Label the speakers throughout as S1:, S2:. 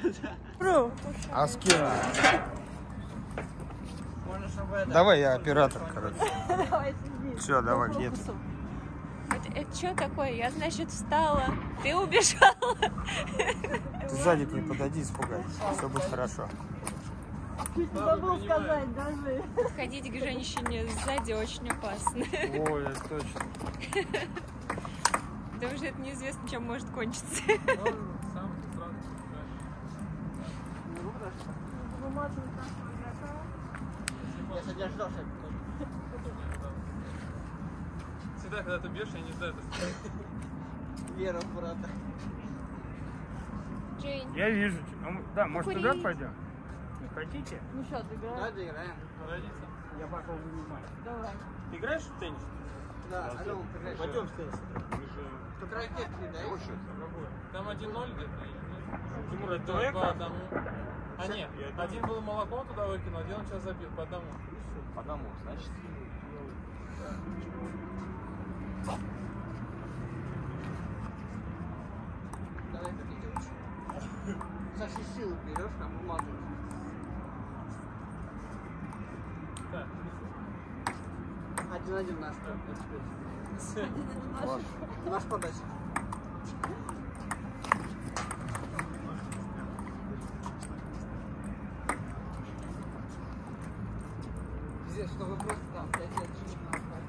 S1: А с кем? Давай, я оператор, короче. Все, давай, где ты?
S2: Это что такое? Я, значит, встала. Ты убежала.
S1: Ты сзади к ней подойди, испугайся. Все будет хорошо.
S3: Чуть не забыл сказать даже.
S2: Ходить к женщине сзади очень опасно.
S1: Ой, это точно.
S2: Потому что это неизвестно, чем может кончиться.
S4: Я содержался.
S5: Всегда, когда ты бьешь, я не знаю, это
S4: Вера, брата.
S2: Джейн.
S1: Я вижу. Да, может
S2: Курить.
S1: туда пойдем? Не хотите?
S3: Ну что, играем?
S4: Надо играем.
S5: родиться.
S1: Я пошел вынимать.
S3: Давай.
S1: Ты играешь в теннис?
S4: Да, алло, играешь.
S1: Пойдем в теннис.
S4: Только ракет не дай.
S5: Там 1-0 где-то.
S1: Тимур, это
S5: По
S1: твоя карта?
S5: одному. А нет, один был молоко туда выкинул, один он сейчас забил по одному.
S6: По одному, значит.
S4: Давай как идешь. Со всей силы берешь, там умазываешь.
S5: Так.
S4: 1-1 наш. Наш подача. Пиздец, что вы просто там 5 лет жили на остальном.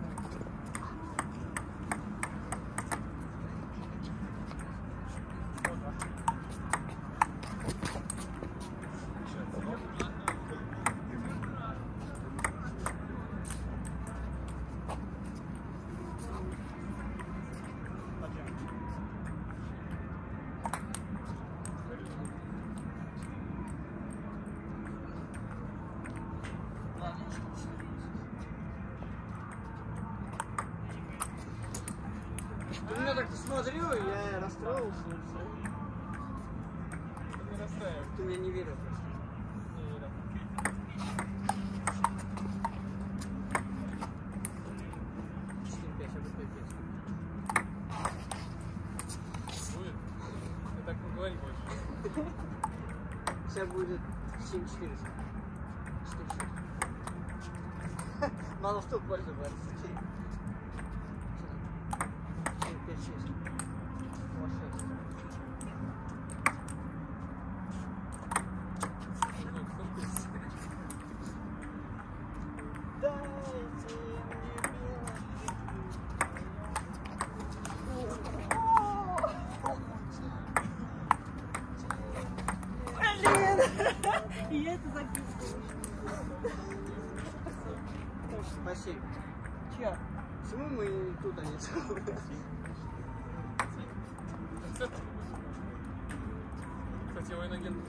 S4: У меня так смотрю, я расстроился. И все.
S5: Не расстраивай.
S4: Ты мне не верил просто.
S5: Не верю.
S4: Сейчас будет 5.
S5: Будет? Ты так не говори больше.
S4: Сейчас будет 7-4. 4-6. Мало что больше будет. 5-6. 6. Дайте
S3: И я это записываю.
S4: Спасибо.
S3: Че?
S4: Почему мы тут, а не тут?
S5: Кстати, его иногент.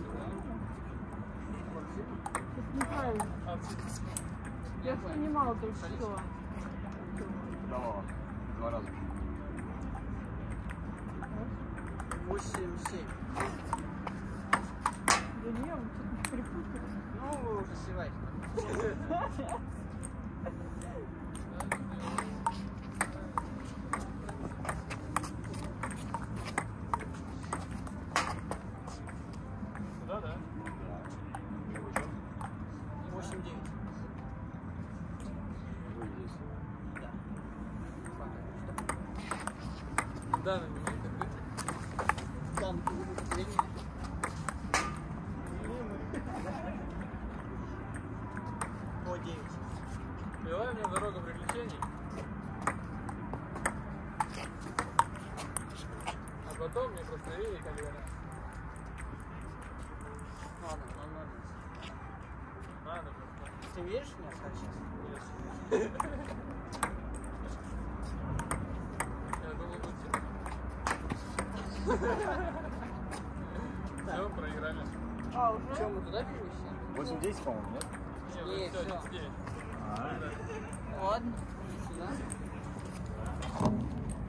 S3: Это неправильно. Я снимала только что.
S6: Давала. 2 раза.
S4: 8-7.
S3: Да не, он что-то припутал.
S4: Ну, вы уже сливайте.
S5: Да, да.
S4: 8-9.
S6: Вы здесь.
S5: Да, на меня как
S4: Там зрение. По 9.
S5: Привела меня дорога приключений. А потом мне прострелили колено.
S4: Ладно, нормально.
S5: Надо просто.
S4: Ты веришь в меня сейчас?
S5: Нет. Я думал, тут все, проиграли.
S3: А, уже?
S4: Что, мы туда перевесили?
S6: 8-10, по-моему, нет?
S5: Не,
S4: Нет,
S5: все,
S4: всё.
S5: 9.
S4: Ладно. Сюда.